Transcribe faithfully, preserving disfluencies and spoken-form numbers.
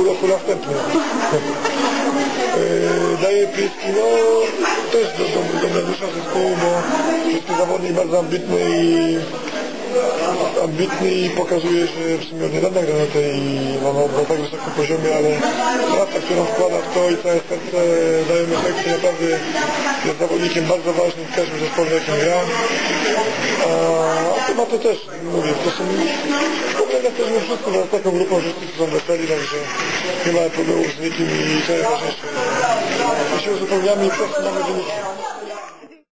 roku następny. Daje pieski, no też do, do, do najwyższa zespołu, bo jest to zawodnik bardzo ambitny i ambitny i pokazuje, że w sumie od niedawna gra na tej, no, no, na tak wysokim poziomie, ale praca, którą wkłada w to i całe serce daje mu efekty, naprawdę jest zawodnikiem bardzo ważnym w każdym zespole, w jakim gra. A, a chyba to też, mówię, to są problemy też my wszyscy, z taką grupą wszyscy są weseli, także nie ma problemów z nikim i to jest ważniejsze. My się uzupełniamy i po prostu mamy wyniki.